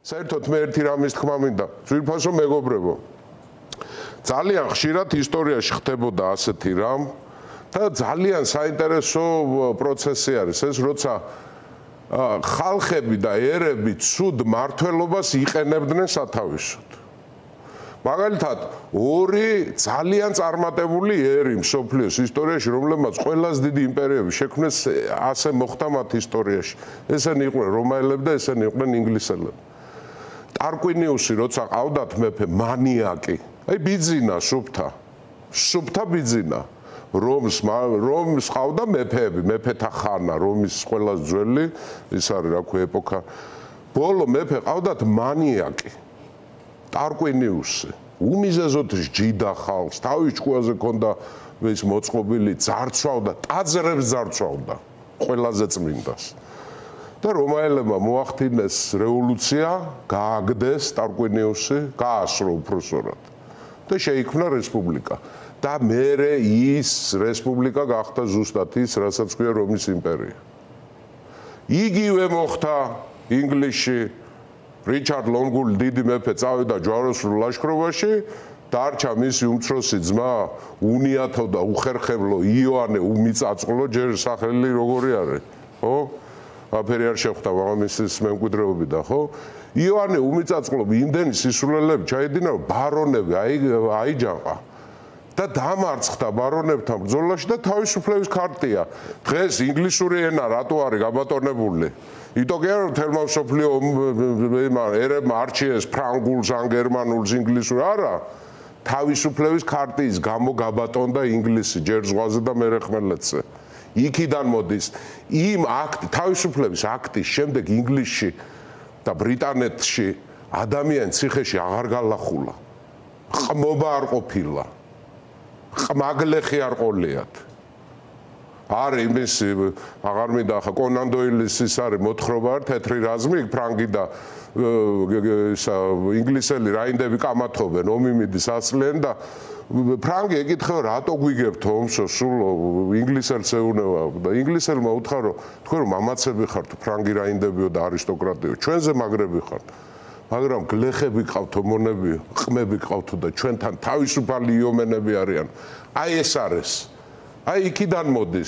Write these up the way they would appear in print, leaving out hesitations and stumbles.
საერთოდ მე ერთი რამის თქმა მინდა, ძვირფასო მეგობრებო. ძალიან ხშირად ისტორიაში ხდებოდა ასეთი რამ და ძალიან საინტერესო პროცესი არის ეს, როცა ხალხები და ერები ცუდ მართლობას იყენებდნენ სათავისოდ. მაგალითად, ორი ძალიან წარმატებული ერი მსოფლიოს ისტორიაში, რომლებმაც ყველაზე დიდი იმპერიები შექმნეს, ასე მოხდა მათ ისტორიაში. ესენი იყვნენ რომაელები და ესენი იყვნენ ინგლისელები. ტარკვინიუსი როცა ყავდათ მეფე მანიაკი, აი ბიძინა სუფთა ბიძინა. რომს ყავდა მეფეები, მეფეთა ხანა, რომის ყველაზე ძველი, ის არის რა ქვია ეპოქა. ბოლო მეფე ყავდათ მანიაკი. ტარკვინიუსი უმიზეზოდ ჯიდა ხალხს, თავის ჭკუაზე ქონდა ის მოწყობილი, ძარცვავდა, ტაძრებს ძარცვავდა, ყველაზე წმინდას. და რომაელებმა მოახდინეს რევოლუცია, გააგდეს ტარკვინიუსი, გაასრო უფროსურად და შეიქმნა რესპუბლიკა. და მერე ის რესპუბლიკა გახდა ზუსტად ის, რასაც ქვია რომის იმპერია. იგივე მოხდა ინგლისში. რიჩარდ ლონგული დიდი მეფე წავიდა ჯვაროსნულ ლაშქრობაში, დარჩა მისი უმცროსი ძმა, უნიათო და უხერხემლო იოანე უმიწაწყლო, ჯერ სახელი როგორი არის, ხო? აფერი არ შეხვდა მამამისის მემკვიდრეობიდან, ხო? იოანე უმიწაწყლო იმდენი სისულელები ჩაედინა, რომ ბარონები აიჯანყა და დამარცხდა ბარონებთან ბრძოლაში და თავისუფლების ქარტია. დღეს ინგლისური ენა რატო არის გაბატონებული? იტო კი არა თელმა მსოფლიო ერებმა არჩიეს ფრანგულს, ან გერმანულს, ინგლისურ არა. თავისუფლების ქარტიის გამო გაბატონდა ინგლისი ჯერ ზღვაზე და მერე ხმელეთზე. იქიდან მოდის იმ თავისუფლების აქტის შემდეგ ინგლისში და ბრიტანეთში ადამიანის ციხეში აღარ გალახულა. ყმობა არ ყოფილა. ყმაგლეხი არ ყოლიათ. არის იმის აღარ მინდა ხა კონან დოილის ის არის მოთხრობა არ თეთრი რაზმი ფრანგი და ინგლისელი რაინდები კამათობენ ომი მიდის აცლიან და ფრანგი ეკითხება რატო გვიგებთ ომსო სულ ინგლისელს ეუნება და ინგლისელმა უთხარო თქვენ რომ მამაცები ხართ ფრანგი რაინდებიო და არისტოკრატიო ჩვენზე მაგრები ხართ მაგრამ გლეხები ყავთ ომონებიო ყმები ყავთო და ჩვენთან თავისუფალი იომენები არიან აი ეს არის აი იქიდან მოდის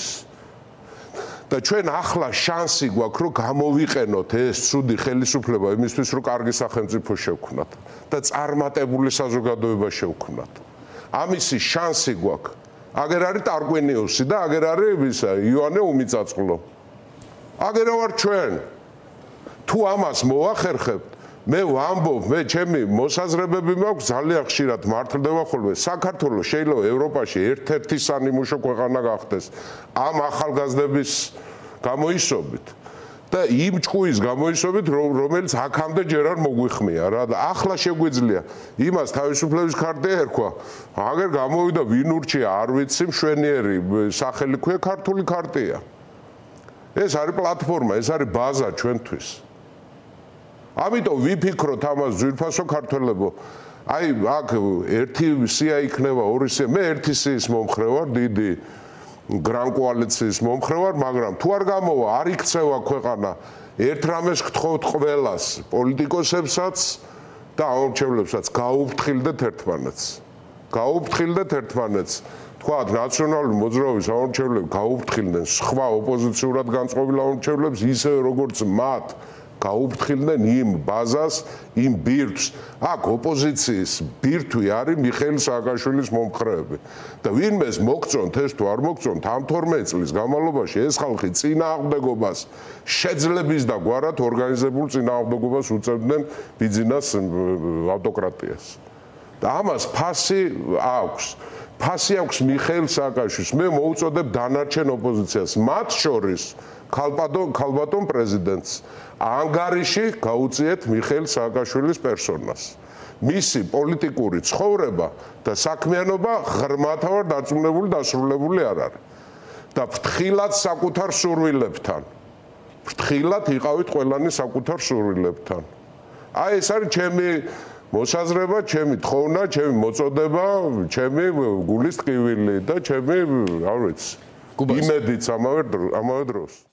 და ჩვენ ახლა შანსი გვაქვს რომ გამოვიყენოთ ეს ცუდი ხელისუფლება იმისთვის რომ კარგი სახელმწიფო შევქმნათ და წარმატებული საზოგადოება შევქმნათ ამისი შანსი გვაქვს აგერ არის ტარკვინიუსი და აგერ არის ისა იოანე უმიწაწყლო აგერ ვარ ჩვენ თუ ამას მოახერხებთ მე ვამბობ, მე ჩემი მოსაზრებები მაქვს ძალიან ხშირად მართლდება ხოლმე. საქართველოს შეიძლება ევროპაში ერთ-ერთი სანიმუშო ქვეყანა გახდეს ამ ახალგაზრდების გამოისობით და იმ ჭკუის გამოისობით, რომელიც აქამდე ჯერ არ მოგვიხმია რა და ახლა შეგვიძლია იმას თავისუფლების ქარტია ერქვა. აგერ გამოვიდა ვინ ურჩია, არ ვიცი, მშვენიერი სახელი ქვია ქართული ქარტია. ეს არის პლატფორმა, ეს არის ბაზა ჩვენთვის. ამიტომ ვიფიქროთ ამას ძვირფასო ქართველებო. აი აქ ერთი სია იქნება, ორი სია. მე ერთი სიის მომხრე ვარ, დიდი გრან კოალიციის მომხრე ვარ, მაგრამ თუ არ გამოვა, არ იქცევა ქვეყანა. ერთ რამეს გთხოვთ ყველას, პოლიტიკოსებსაც და აუმრჩევლებსაც, გაუფრთხილდეთ ერთმანეთს. გაუფრთხილდეთ ერთმანეთს. თქვათ ნაციონალური მოძრაობის აუმრჩევლები გაუფრთხილდნენ სხვა ოპოზიციურად განწყობილ აუმრჩევლებს ისევე როგორც მათ გაუფრთხილდნენ იმ ბაზას, იმ ბირთვს. აქ ოპოზიციის ბირთვი არის მიხეილ სააკაშვილის მომხრეები. და ვინმეს მოგწონთ ეს თუ არ მოგწონთ, ამ 12 წლის განმავლობაში ეს ხალხი წინააღმდეგობას შეძლების და გვარად ორგანიზებულ წინააღმდეგობას უწევდნენ ბიძინას ავტოკრატიას. და ამას ფასი აქვს. ფასი აქვს მიხეილ სააკაშვილს. მე მოუწოდებ დანარჩენ ოპოზიციას, მათ შორის ქალბატონ პრეზიდენტს. ანგარიში გაუწიეთ მიხეილ სააკაშვილის პერსონას. მისი პოლიტიკური ცხოვრება და საქმიანობა ღრმათავარ დარწმუნებული დასრულებული არ არის. და ფრთხილად საკუთარ სურვილებთან. ფრთხილად იყავით ყველანი საკუთარ სურვილებთან. აი ეს არის ჩემი მოსაზრება, ჩემი თხოვნა, ჩემი მოწოდება, ჩემი გულის ტკივილი და ჩემი, რა ვიცი, იმედიც ამავე დროს.